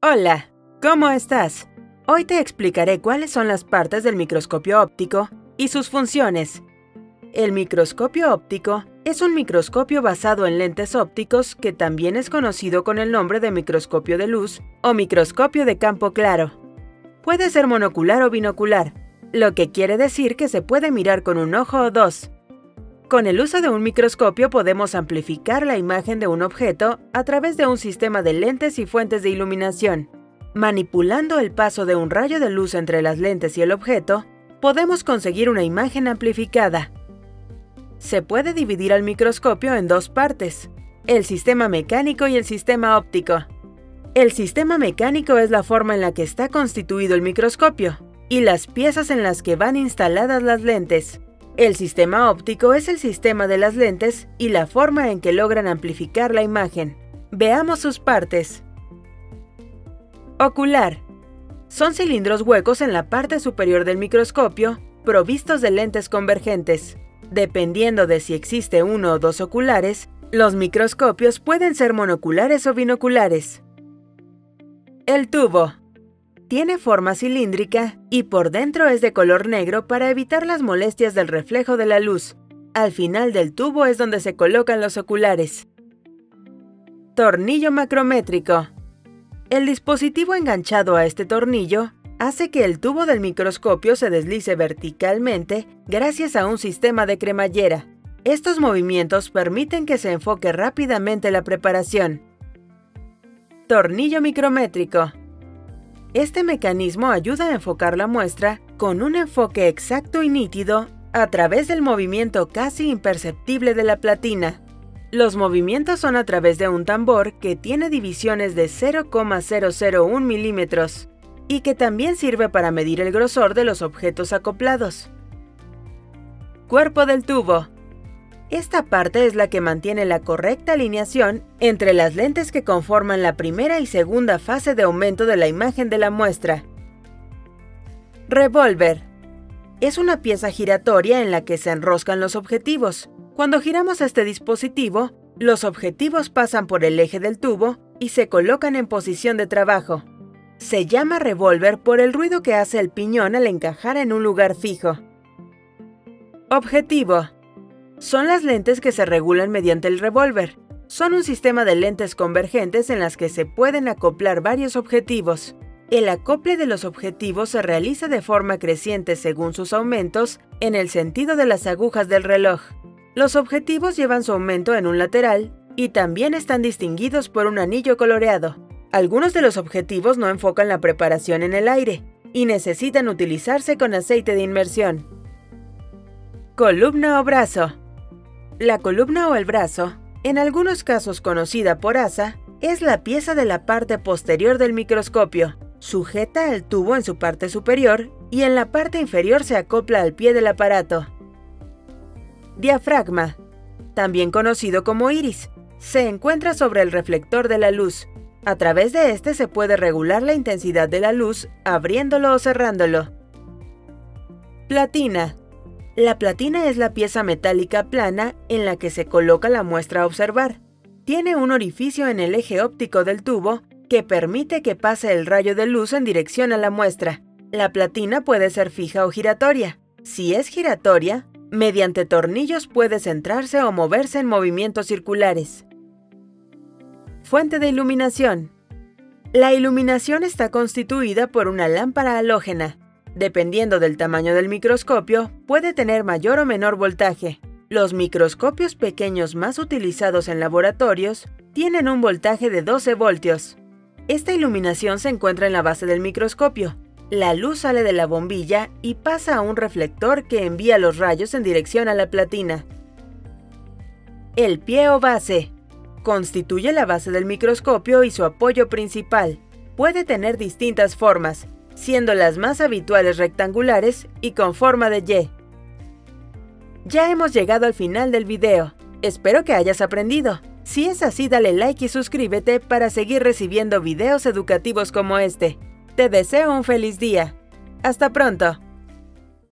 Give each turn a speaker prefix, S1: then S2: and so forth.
S1: Hola, ¿cómo estás? Hoy te explicaré cuáles son las partes del microscopio óptico y sus funciones. El microscopio óptico es un microscopio basado en lentes ópticos que también es conocido con el nombre de microscopio de luz o microscopio de campo claro. Puede ser monocular o binocular, lo que quiere decir que se puede mirar con un ojo o dos. Con el uso de un microscopio podemos amplificar la imagen de un objeto a través de un sistema de lentes y fuentes de iluminación. Manipulando el paso de un rayo de luz entre las lentes y el objeto, podemos conseguir una imagen amplificada. Se puede dividir al microscopio en dos partes, el sistema mecánico y el sistema óptico. El sistema mecánico es la forma en la que está constituido el microscopio y las piezas en las que van instaladas las lentes. El sistema óptico es el sistema de las lentes y la forma en que logran amplificar la imagen. Veamos sus partes. Ocular. Son cilindros huecos en la parte superior del microscopio, provistos de lentes convergentes. Dependiendo de si existe uno o dos oculares, los microscopios pueden ser monoculares o binoculares. El tubo. Tiene forma cilíndrica y por dentro es de color negro para evitar las molestias del reflejo de la luz. Al final del tubo es donde se colocan los oculares. Tornillo macrométrico. El dispositivo enganchado a este tornillo hace que el tubo del microscopio se deslice verticalmente gracias a un sistema de cremallera. Estos movimientos permiten que se enfoque rápidamente la preparación. Tornillo micrométrico. Este mecanismo ayuda a enfocar la muestra con un enfoque exacto y nítido a través del movimiento casi imperceptible de la platina. Los movimientos son a través de un tambor que tiene divisiones de 0,001 milímetros y que también sirve para medir el grosor de los objetos acoplados. Cuerpo del tubo. Esta parte es la que mantiene la correcta alineación entre las lentes que conforman la primera y segunda fase de aumento de la imagen de la muestra. Revólver. Es una pieza giratoria en la que se enroscan los objetivos. Cuando giramos este dispositivo, los objetivos pasan por el eje del tubo y se colocan en posición de trabajo. Se llama revólver por el ruido que hace el piñón al encajar en un lugar fijo. Objetivo. Son las lentes que se regulan mediante el revólver. Son un sistema de lentes convergentes en las que se pueden acoplar varios objetivos. El acople de los objetivos se realiza de forma creciente según sus aumentos en el sentido de las agujas del reloj. Los objetivos llevan su aumento en un lateral y también están distinguidos por un anillo coloreado. Algunos de los objetivos no enfocan la preparación en el aire y necesitan utilizarse con aceite de inmersión. Columna o brazo. La columna o el brazo, en algunos casos conocida por asa, es la pieza de la parte posterior del microscopio. Sujeta al tubo en su parte superior y en la parte inferior se acopla al pie del aparato. Diafragma, también conocido como iris, se encuentra sobre el reflector de la luz. A través de este se puede regular la intensidad de la luz abriéndolo o cerrándolo. Platina. La platina es la pieza metálica plana en la que se coloca la muestra a observar. Tiene un orificio en el eje óptico del tubo que permite que pase el rayo de luz en dirección a la muestra. La platina puede ser fija o giratoria. Si es giratoria, mediante tornillos puede centrarse o moverse en movimientos circulares. Fuente de iluminación. La iluminación está constituida por una lámpara halógena. Dependiendo del tamaño del microscopio, puede tener mayor o menor voltaje. Los microscopios pequeños más utilizados en laboratorios tienen un voltaje de 12 voltios. Esta iluminación se encuentra en la base del microscopio. La luz sale de la bombilla y pasa a un reflector que envía los rayos en dirección a la platina. El pie o base. Constituye la base del microscopio y su apoyo principal. Puede tener distintas formas, siendo las más habituales rectangulares y con forma de Y. Ya hemos llegado al final del video. Espero que hayas aprendido. Si es así, dale like y suscríbete para seguir recibiendo videos educativos como este. Te deseo un feliz día. ¡Hasta pronto!